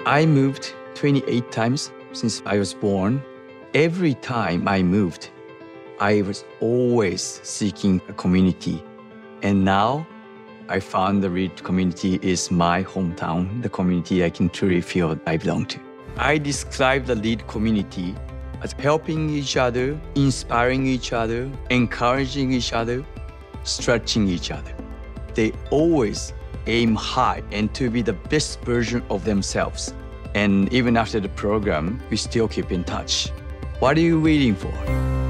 I moved 28 times since I was born. Every time I moved, I was always seeking a community. And now I found the LEAD community is my hometown, the community I can truly feel I belong to. I describe the LEAD community as helping each other, inspiring each other, encouraging each other, stretching each other. They always aim high and to be the best version of themselves. And even after the program, we still keep in touch. What are you waiting for?